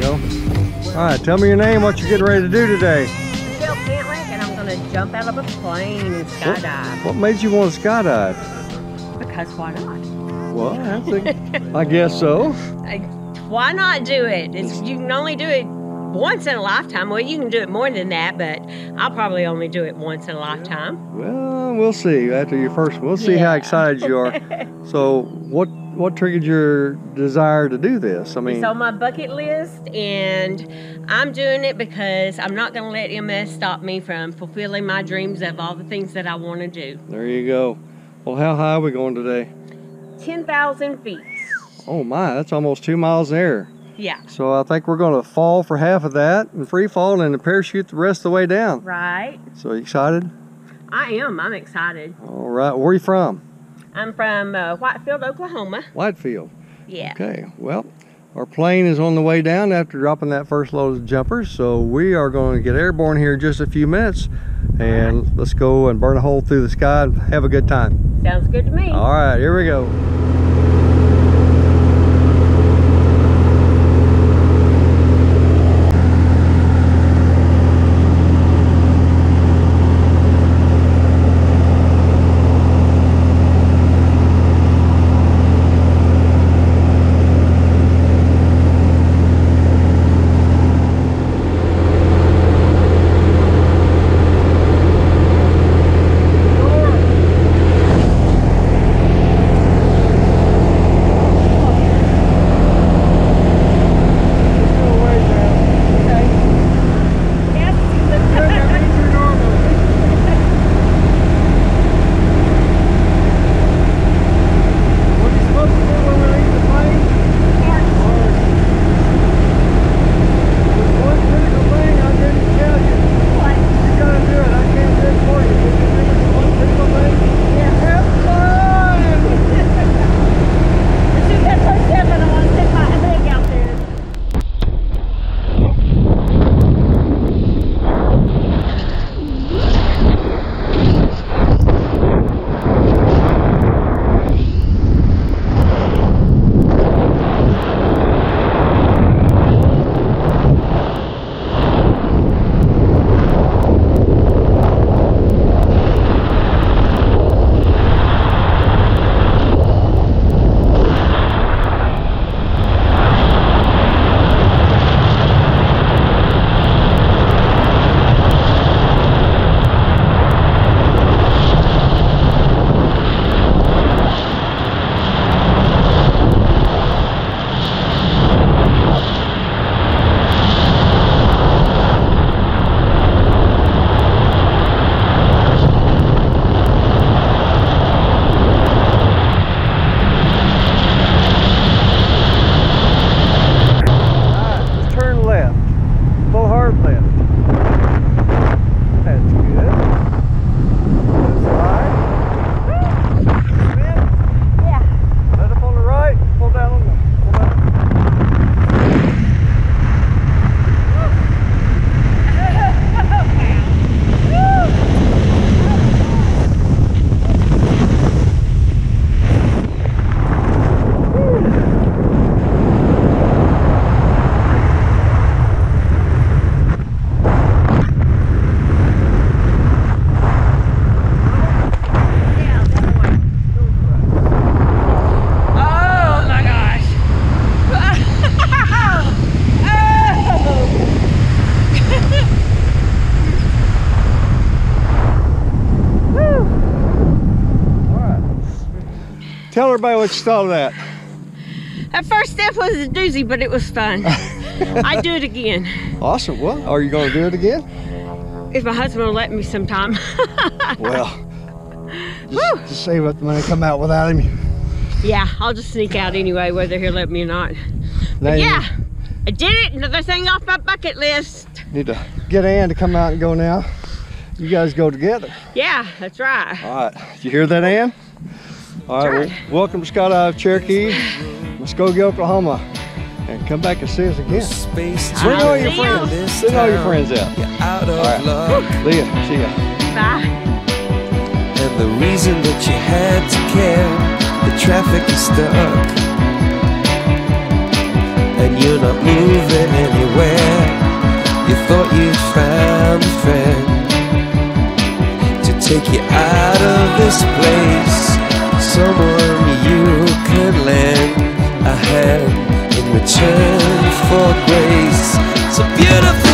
go. All right, tell me your name, what you're getting ready to do today. Michelle Cantlick, and I'm going to jump out of a plane and skydive. What made you want to skydive? Because why not? Well, I guess so. Why not do it? You can only do it once in a lifetime. Well, you can do it more than that, but I'll probably only do it once in a lifetime. Well, we'll see after your first one. We'll see how excited you are. So what triggered your desire to do this? I mean, it's on my bucket list, and I'm doing it because I'm not going to let MS stop me from fulfilling my dreams of all the things that I want to do. There you go. Well, how high are we going today? 10,000 feet. Oh my, that's almost 2 miles in the air. Yeah. So I think we're going to fall for half of that and free fall and then parachute the rest of the way down. Right. So you excited? I am. I'm excited. All right. Where are you from? I'm from Whitefield, Oklahoma. Whitefield. Yeah. Okay. Well, our plane is on the way down after dropping that first load of jumpers. So we are going to get airborne here in just a few minutes. And let's go and burn a hole through the sky and have a good time. Sounds good to me. All right. Here we go. Tell everybody what you thought of that. That first step was a doozy, but it was fun. I'd do it again. Awesome. Well, are you going to do it again? If my husband will let me sometime. Well, just save up the money, come out without him. Yeah, I'll just sneak out anyway, whether he'll let me or not. But yeah, I did it. Another thing off my bucket list. Need to get Ann to come out and go now. You guys go together. Yeah, that's right. All right. Did you hear that, Ann? All right. Well, welcome to Skydive Cherokee, Muskogee, Oklahoma. And come back and see us again. Bring all your friends. Send all your friends out. All right. Leah, see ya. Bye. And the reason that you had to care, the traffic is stuck, and you're not moving anywhere. where you thought you'd found a friend to take you out of this place, someone you could lend a hand in return for grace. So beautiful.